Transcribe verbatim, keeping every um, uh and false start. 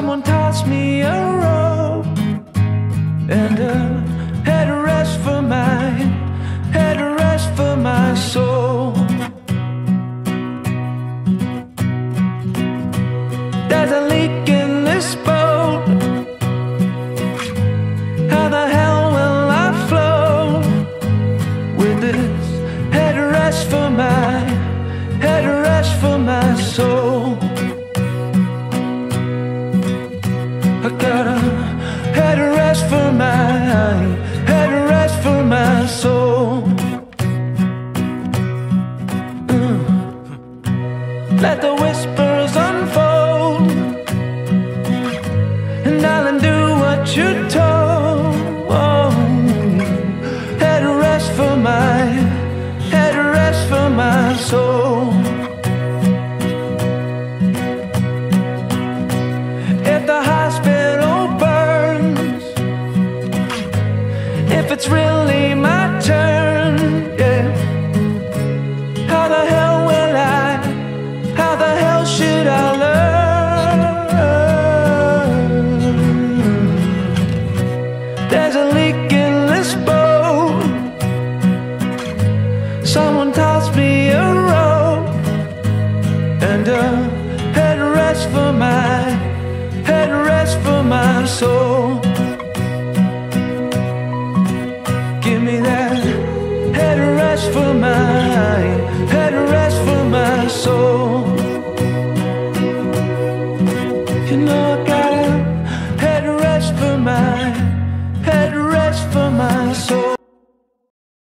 Someone tossed me a rope and a headrest for my headrest for my soul. There's a leak in this boat. How the hell will I float with this headrest for my headrest for my soul? I got a headrest for my headrest for my soul. Mm. Let the whispers unfold, and darling, do what you're told. Oh. Headrest for my headrest for my soul. If the hospital burns, if it's really my turn, yeah, how the hell will I, how the hell should I learn? There's a leak in this boat. Someone tossed me a rope and a headrest for my headrest for my soul.